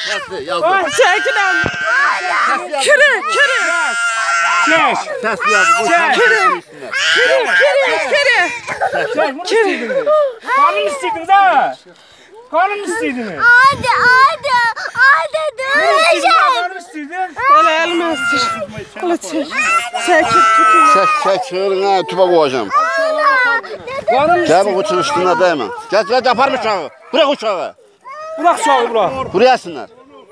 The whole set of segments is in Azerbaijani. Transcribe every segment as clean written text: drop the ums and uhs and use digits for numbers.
Səsli, yazdı. Çəkiləm. Kiri. Çək. Səsli yazdı. Kiri. Çək, bunu istəyirdiniz. Qanım istəyirdiniz ha? Qanım istəyirdiniz. Hadi dövüşək. Qanım istəyirdin. Elə elməzdir. Ola çək. Çəkil tutun. Çək, çığırın ha, tüpə qoyacağım. Qanım Gəl bu uçun üstünə dəymə. Gəl, aparım uşağı. Bırak uşağı. Bırak uşağı, bırak. Buraya yesinlər.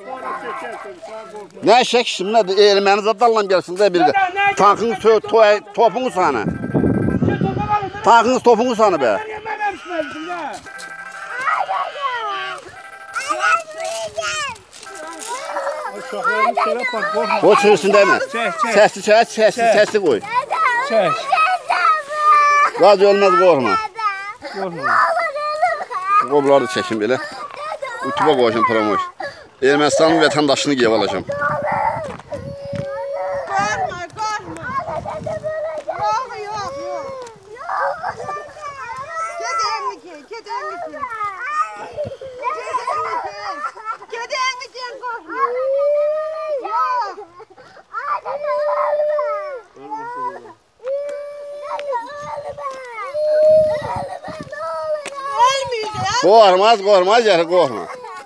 Nə şək şimdi nədir? Erməni zadlarla gəlsin də bir də. Tankınız topunuz sana. Tankınız topunuz sana be. O çığırsın dəymə. Səsini qoy. Çək. Qaz ölməz qorxma. Qobları da çəkim belə. YouTube'a qoyacağım promoş. Ermənistanın vətəndaşını qev alacağım. Qorxmaz, yeri qorxma.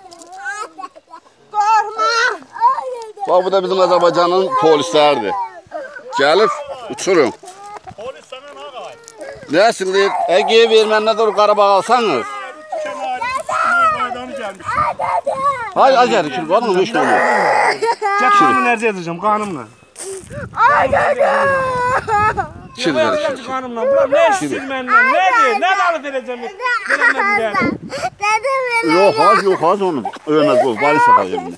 Bak bu da bizim Azərbaycanın polisləridir. Gəlib, uçurun. Polis sana nə ağay? Nəsil deyir, əgər vermənlə doğru Qarabağ alsanız. Qaydanı gəlmiş. Hayır, acəri kül, qanım heç nə olmaz. Gəl qanımı ərz edəcəm, qanımla. Kül verir, kül. Qanımla, bura nə istəyir məndən, nədir, nə alı verəcəm, verəmə bilərim. Yox, az onu, ölməz qol, bari səfər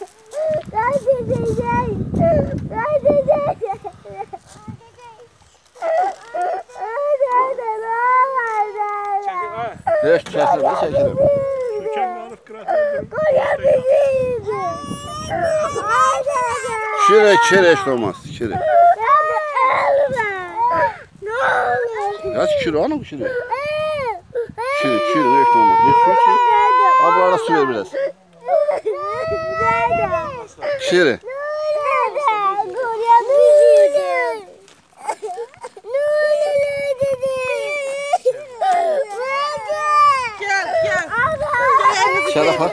çəkilir. Kire heç olmaz, kire. Ya kire, anam kire. Kire, heç olmaz. Ne su için? Ablara su ver biraz. Kire. Şarafa.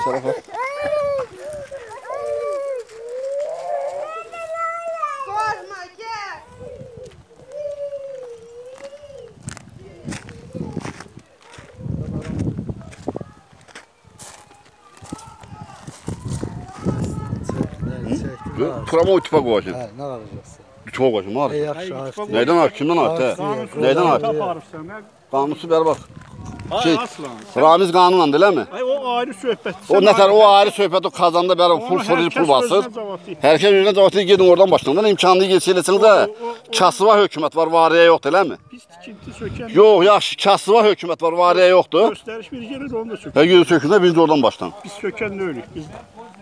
Promo YouTube'a qoyacağım. Hə, nə alacaqsın? YouTube'a qoyacağım, var. Yaxşı, Neydən al, kimdən al? Neydən al? Qanusu bəri bax. Ramiz qanunla eləmi? O ayrı söhbət. O nətər, o ayrı söhbət, o kazanda bəri pul basır. Hər kəs özünə cavab deyir, gedin oradan başlayın. İmkanlı geçiləsin də, kasıva hökumət var, variyə yoxdur, eləmi? Pis tikinti sökən. Yox, yaxşı, kasıva hökumət var, variyə yoxdur. Göstəriş bir gelir, onu da sökən. Hə, yüzü sökündə biz də oradan başlayın. Biz sökən də ölük, biz.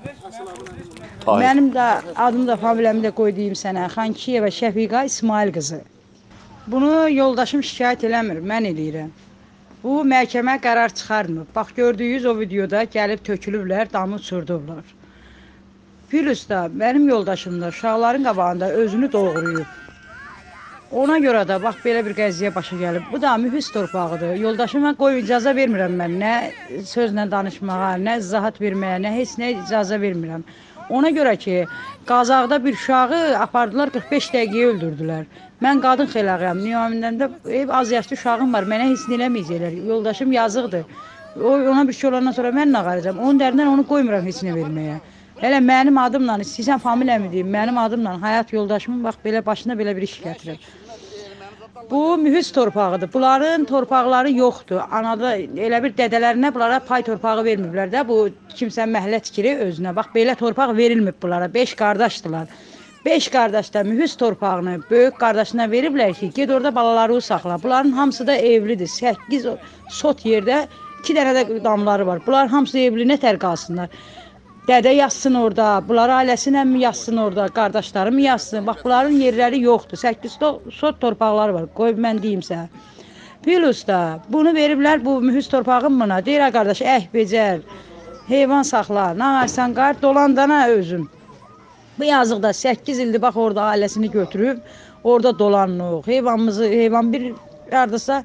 Mənim də adım da familiyamı da qoyduyum sənə. Xankiyeva Şəfiqə İsmail qızı. Bunu yoldaşım şikayət eləmir, mən eləyirəm. Bu məhkəmə qərar çıxarmır. Bax gördüyünüz o videoda gəlib tökülüblər, damı uçurdublar. Plus da mənim yoldaşım da uşaqların qabağında özünü doğrayıb. Ona görə də bax belə bir qəziyyə başa gəlib. Bu da mühis torpağıdır. Yoldaşıma icazə vermirəm mən nə sözlə danışmağa, nə izahat verməyə, nə heç nə icazə vermirəm. Ona görə ki, Qazaqda bir uşağı apardılar, 45 dəqiqəyə öldürdülər. Mən qadın xeyləğəyəm, Niyamindəmdə az yaşlı uşağım var, mənə heç nə eləməyəcəklər. Yoldaşım yazıqdır. Ona bir şey olandan sonra mən nə qaracam? Onun dərindən onu qoymuram heç nə verməyə. Hələ mənim adımla, istəyirsən familiyamı deyim, mənim adımla həyat yoldaşımın bax belə başına belə bir iş gətirib. Bu mühüz torpağıdır. Bunların torpaqları yoxdur. Anada elə bir dədələrinə bunlara pay torpağı vermiblər də. Bu kimsə məhəllə tikiri özünə. Bax belə torpaq verilmib bunlara. 5 qardaşdılar. 5 qardaş da mühüz torpağını böyük qardaşına veriblər ki, ged orada balaları saxla. Bunların hamısı da evlidir. 8 sot yerdə 2 dənə də damları var. Bunlar hamısı evli, nə tər qalsınlar. Dədə yazsın orada, bunlar ailəsinə mi yazsın orada, qardaşları mı yazsın? Bax, bunların yerləri yoxdur. 8 sot torpaqları var, qoy mən deyim sənə. Plus da bunu veriblər, bu mühüz torpağın buna. Deyir, qardaş, becər, heyvan saxla, nə varsan qar, dolandana özüm. Bu yazıqda 8 ildir bax orada ailəsini götürüb, orada dolanırıq. Heyvan bir hardasa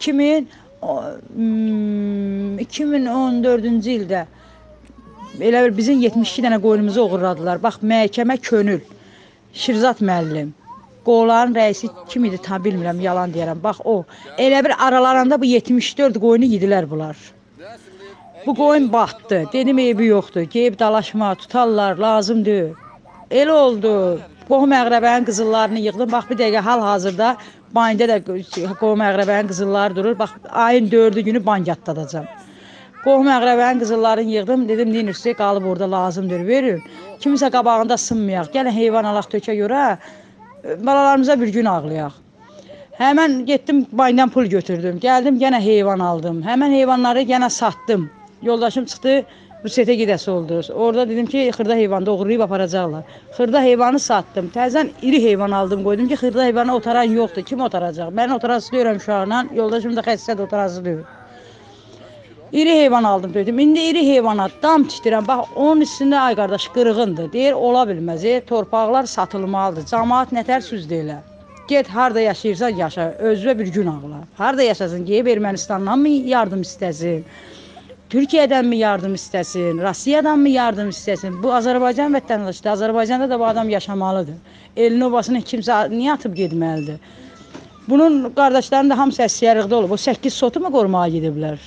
2014-cü ildə elə bir bizim 72 dənə qoyunumuzu oğurladılar. Bax məhkəmə könül, Şirzat müəllim. Qoğuların rəisi kim idi tam bilmirəm, yalan deyərəm. Bax o, elə bir aralarında bu 74 qoyunu yedilər bunlar. Bu qoyun batdı, dedim eybi yoxdur, geyib dalaşma, tutarlar, lazımdır. Elə oldu, qohum əqrəbənin qızıllarını yığdım, bax bir dəqiqə hal-hazırda bayında da qohum əqrəbənin qızılları durur, bax ayın 4-cü günü bankatdadacam. Qohum əqrəbənin qızıllarını yığdım, dedim neynirsə qalıb orada lazımdır, verin. Kimisə qabağında sınmayaq, gəlin heyvan alaq tökə görə, balalarımıza bir gün ağlayaq. Həmən getdim bayından pul götürdüm, gəldim yenə heyvan aldım, həmən heyvanları yenə satdım. Yoldaşım çıxdı, Rusetə gedəsi oldu. Orada dedim ki, xırda heyvanda oğurlayıb aparacaqlar. Xırda heyvanı satdım. Təzən iri heyvan aldım, qoydum ki, xırda heyvanı otaran yoxdur. Kim otaracaq? Mən otarası deyirəm uşaqla, yoldaşım da xəstədir, otarası deyir. İri heyvan aldım, dedim. İndi iri heyvana dam tikdirəm. Bax, onun üstündə ay qardaş qırğındır. Deyir, ola bilməz. Torpaqlar satılmalıdır. Cəmaət nətər söz deyirlər. Get, harada yaşayırsan yaşa, özünə bir gün ağla. Harada yaşasın, geyib Ermənistandan mı yardım istəsin? Türkiyədən mi yardım istəsin, Rusiyadan mı yardım istəsin? Bu Azərbaycan vətəndaşıdır. Azərbaycanda da bu adam yaşamalıdır. Elini obasını kimsə niyə atıb getməlidir? Bunun qardaşlarının da hamısı əsgərlikdə olub. O 8 sotu mu qorumağa gediblər?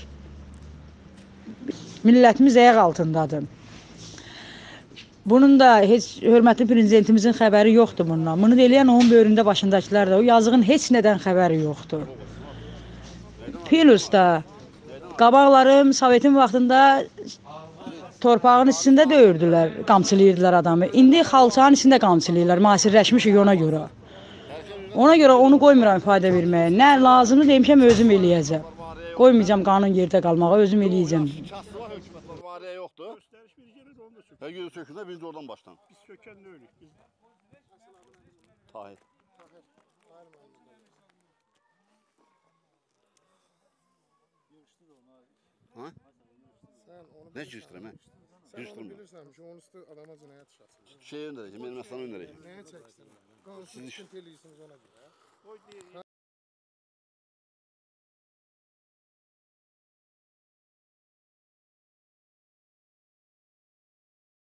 Millətimiz ayaq altındadır. Bunun da heç hörmətli prezidentimizin xəbəri yoxdur bundan. Bunu eləyən onun böyründə başındakılar da, o yazığın heç nədən xəbəri yoxdur. Plus da qabaqlarım Sovetin vaxtında torpağın içində döyürdülər, qamçılayırdılar adamı. İndi xalçanın içində qamçılayırlar, müasirləşmişik ona görə. Ona görə onu qoymuram ifadə verməyə. Nə lazımdır demişəm, özüm eləyəcəm. Qoymayacam qanun yerdə qalmağa, özüm eləyəcəm. Şahsı var, hökumət var, variya yoxdur. Göstəriş bilgirir, onu da sökün. Hər gün sökündə biz də oradan başdan. Biz sökən də ölük. Tahir. Ha? Ne giriştirəm, hə? Giriştirmir. Bilirsən ki, onun üstü adama cinayət işi açılır. Şey öndərəcəm, Ermənistanı öndərəcəm. Nəyə çəksin? Qanun üçün eləyirsiniz ona görə.